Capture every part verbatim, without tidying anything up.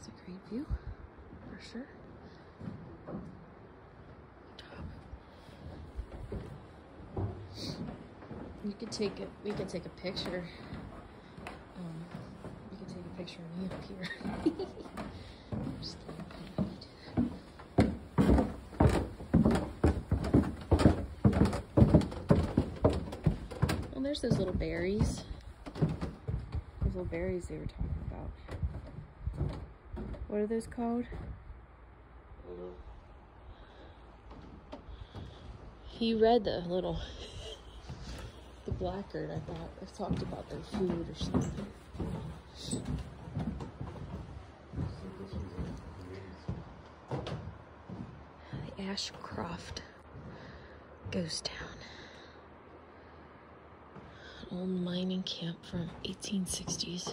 That's a great view, for sure. Top. You could take it. We could take a picture. Um, you could take a picture of me up here. I'm just kidding. Well, there's those little berries. Those little berries they were talking about. What are those called? He read the little, the blackguard, I thought. I talked about their food or something. The Ashcroft Ghost Town. An old mining camp from eighteen sixties.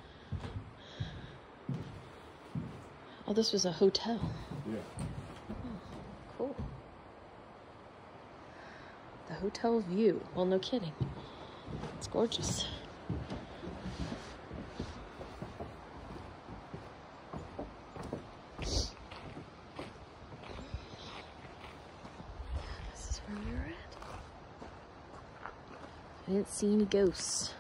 Oh, this was a hotel. Yeah. Oh, cool. The hotel view. Well, no kidding. It's gorgeous. This is where we were at. I didn't see any ghosts.